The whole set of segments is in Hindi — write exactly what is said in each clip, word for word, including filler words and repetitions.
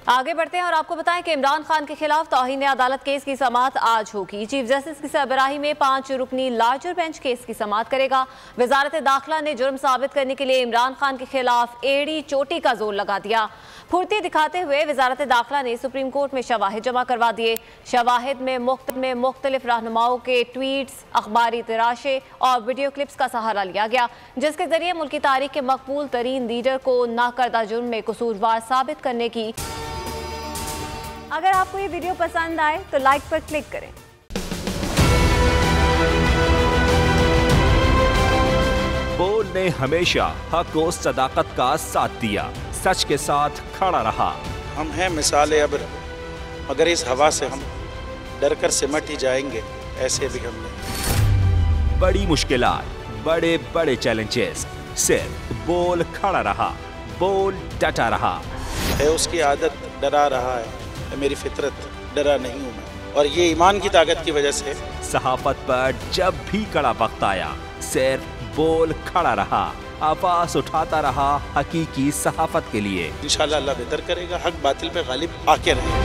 आगे बढ़ते हैं और आपको बताएं कि इमरान खान के खिलाफ तौहीन अदालत केस की समाअत आज होगी। चीफ जस्टिस की सरबराही में पांच रुकनी लार्जर बेंच केस की समाअत करेगा। वजारत दाखिला ने जुर्म साबित करने के लिए इमरान खान के खिलाफ एड़ी चोटी का जोर लगा दिया। फुर्ती दिखाते हुए वजारत दाखिला ने सुप्रीम कोर्ट में शवाहिद जमा करवा दिए। शवाहिद में मुख्त में मुख्तलिफ रहनुमाओं के ट्वीट्स, अखबारी तराशे और वीडियो क्लिप्स का सहारा लिया गया, जिसके जरिए मुल्की तारीख के मकबूल तरीन लीडर को नाकर्दा जुर्म में कसूरवार साबित करने की। अगर आपको ये वीडियो पसंद आए तो लाइक पर क्लिक करें। बोल ने हमेशा हक और सदाकत का साथ दिया, सच के साथ खड़ा रहा। हम हैं मिसाल अब्र, मगर इस हवा से हम डर कर सिमट ही जाएंगे, ऐसे भी हम नहीं। बड़ी मुश्किलात, बड़े बड़े चैलेंजेस, सिर्फ बोल खड़ा रहा, बोल डटा रहा। है उसकी आदत डरा रहा है, मेरी फितरत डरा नहीं हूं मैं, और ये ईमान की ताकत की वजह से। सहाफत पर जब भी कड़ा वक्त आया, सिर्फ बोल खड़ा रहा, आवाज उठाता रहा हकीकी सहाफत के लिए। इंशाअल्लाह अल्लाह बेहतर करेगा, हक बातिल पे गालिब आके रहे।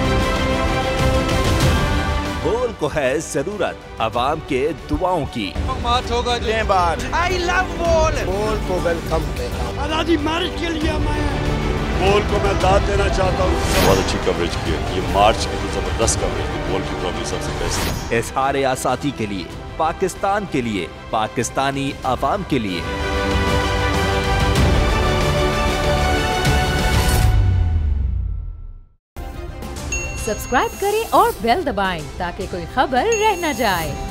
बोल को है जरूरत अवाम के दुआओं की। मार्च होगा आई लव बोल। बोल को वेलकम आजादी मार्च के लिए मैं बोल को मैं दाद देना चाहता हूँ। बहुत अच्छी कवरेज की है, ये मार्च की तो जबरदस्त कवरेज की, बोल की प्रॉब्लम सबसे बेस्ट। इज़हार आज़ादी के लिए, पाकिस्तान के लिए, पाकिस्तानी अवाम के लिए। सब्सक्राइब करें और बेल दबाएं ताकि कोई खबर रह न जाए।